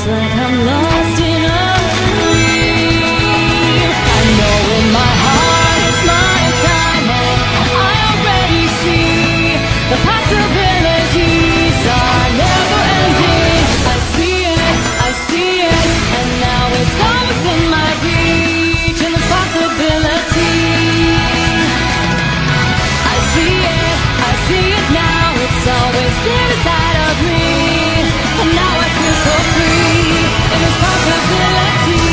like I'm lost in a dream. I know in my heart it's my time, and I already see the possibilities are never ending. I see it, and now it's all within my reach, and there's possibility. I see it now, it's always been inside of me, and now I feel so free, and there's possibility.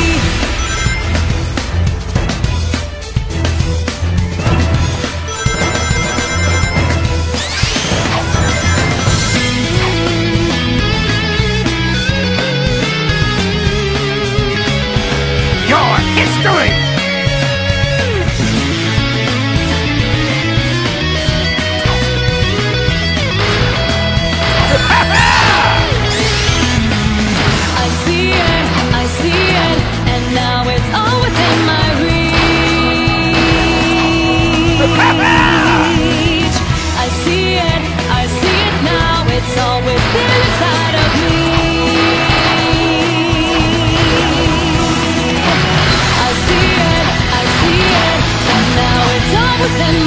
Your history! I see it, and now it's all within my reach. I see it now, it's always been inside of me. I see it, and now it's all within